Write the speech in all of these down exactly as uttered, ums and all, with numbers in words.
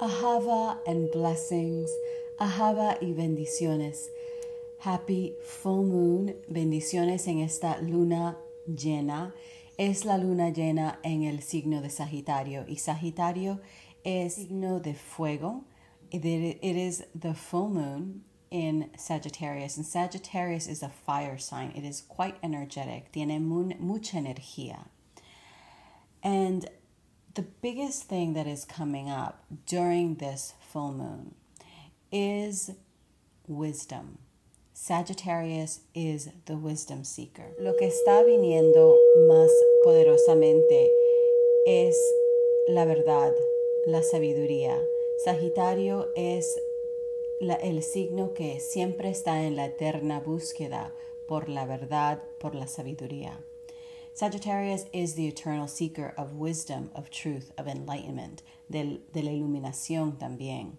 Ahava and blessings, ahava y bendiciones. Happy full moon, bendiciones en esta luna llena. Es la luna llena en el signo de Sagitario y Sagitario es signo de fuego. It is the full moon in Sagittarius, and Sagittarius is a fire sign. It is quite energetic, tiene mucha energía. And the biggest thing that is coming up during this full moon is wisdom. Sagittarius is the wisdom seeker. Lo que está viniendo más poderosamente es la verdad, la sabiduría. Sagitario es la, el signo que siempre está en la eterna búsqueda por la verdad, por la sabiduría. Sagittarius is the eternal seeker of wisdom, of truth, of enlightenment, de, de la iluminación también.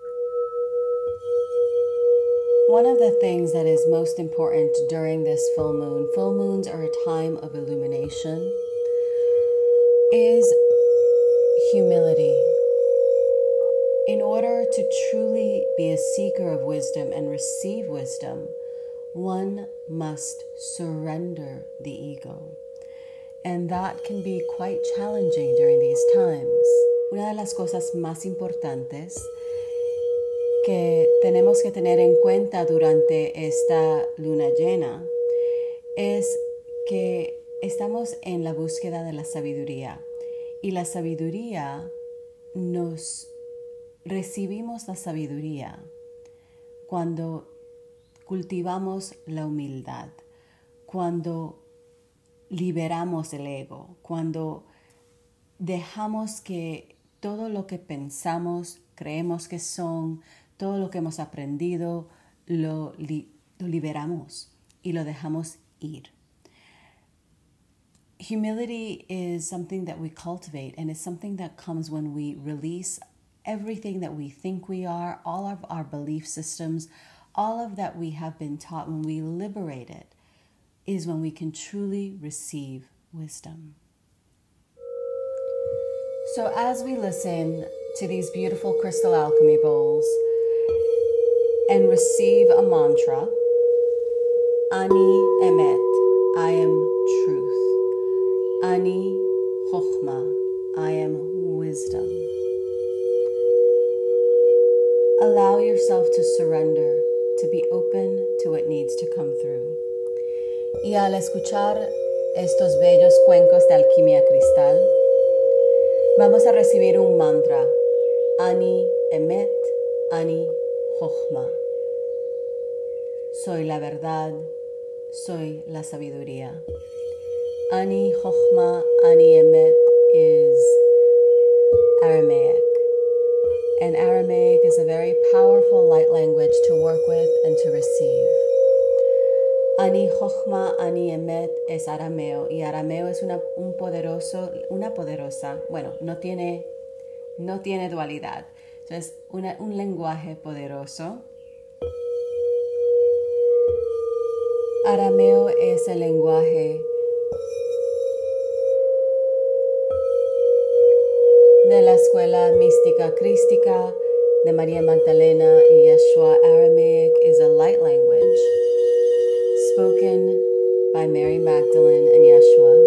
One of the things that is most important during this full moon, full moons are a time of illumination, is humility. In order to truly be a seeker of wisdom and receive wisdom, one must surrender the ego. And that can be quite challenging during these times. Una de las cosas más importantes que tenemos que tener en cuenta durante esta luna llena es que estamos en la búsqueda de la sabiduría. Y la sabiduría, nos recibimos la sabiduría cuando cultivamos la humildad, cuando liberamos el ego, cuando dejamos que todo lo que pensamos, creemos que son, todo lo que hemos aprendido, lo, li- lo liberamos y lo dejamos ir. Humility is something that we cultivate, and it's something that comes when we release everything that we think we are, all of our belief systems, all of that we have been taught. When we liberate it is when we can truly receive wisdom. So as we listen to these beautiful crystal alchemy bowls and receive a mantra, Ani Emet, I am truth. Ani Chokhmah, I am wisdom. Allow yourself to surrender, to be open to what needs to come through. Y al escuchar estos bellos cuencos de alquimia cristal, vamos a recibir un mantra. Ani Emet, Ani Chokhmah. Soy la verdad, soy la sabiduría. Ani Chokhmah, Ani Emet is Aramaic. And Aramaic is a very powerful light language to work with and to receive. Ani Chokhmah, Ani Emet es arameo, y arameo es una, un poderoso, una poderosa, bueno, no tiene, no tiene dualidad. Entonces, una, un lenguaje poderoso. Arameo es el lenguaje de la escuela mística crística de María Magdalena y Yeshua. Aramaic is a light language spoken by Mary Magdalene and Yeshua.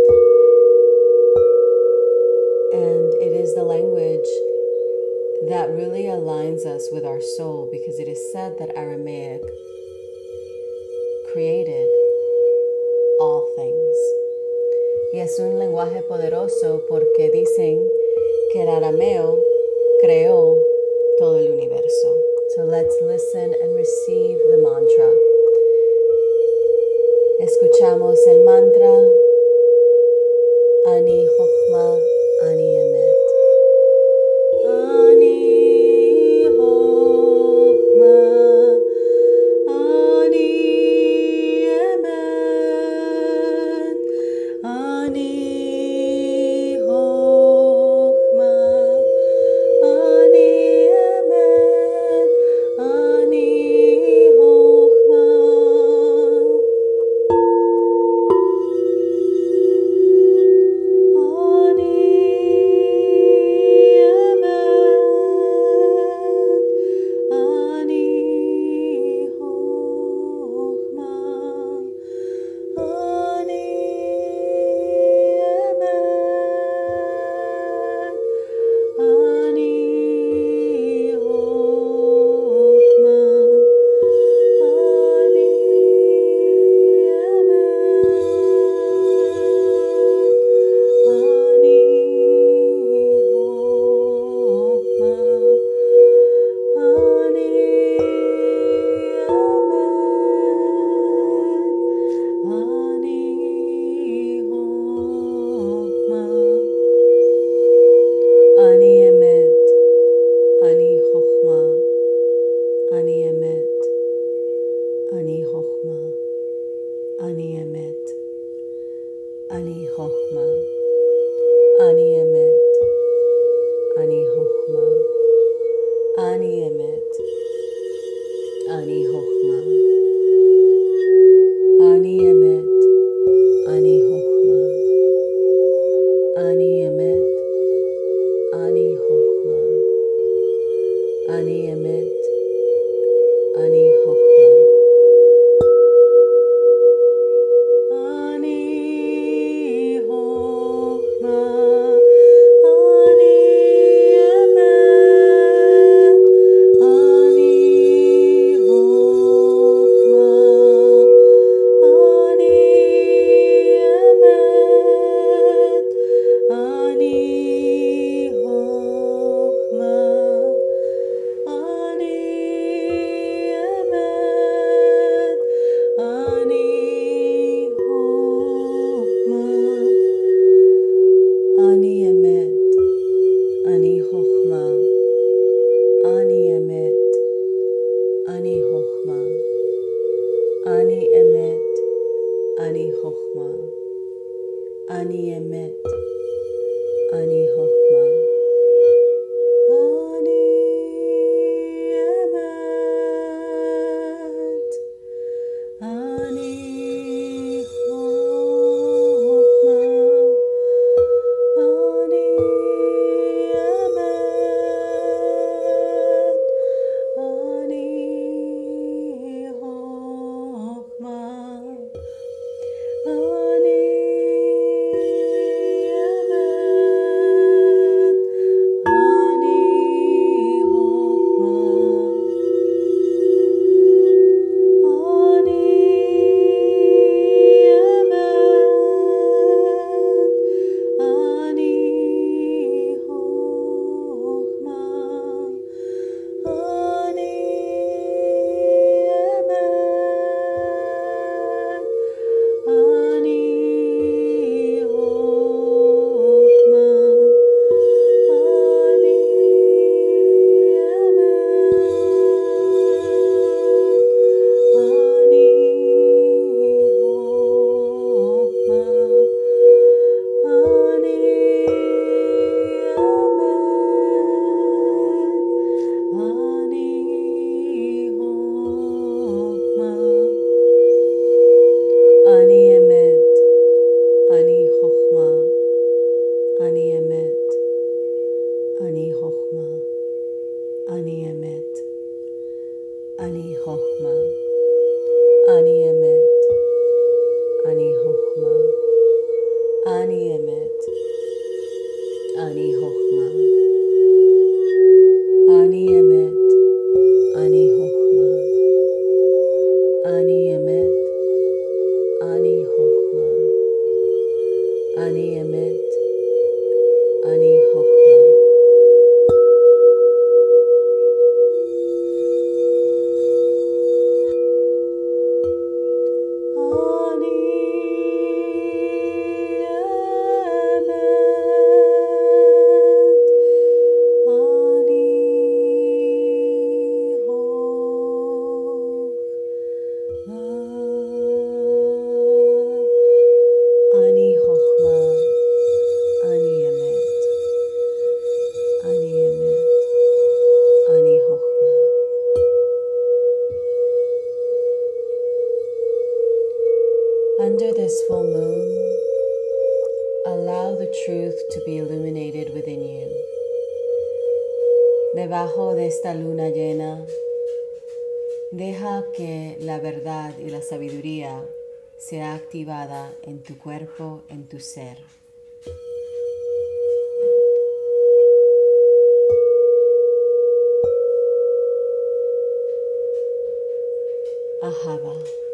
And it is the language that really aligns us with our soul, because it is said that Aramaic created all things. Y es un lenguaje poderoso porque dicen que el arameo creó todo el universo. So let's listen and receive the mantra. Escuchamos el mantra Ani Chokhmah, Ani Emet. Ani Chokhmah, Ani Emet. Ani Chokhmah, Ani Emet. Ani Chokhmah. Under this full moon, allow the truth to be illuminated within you. Debajo de esta luna llena, deja que la verdad y la sabiduría sea activada en tu cuerpo, en tu ser. Ahava.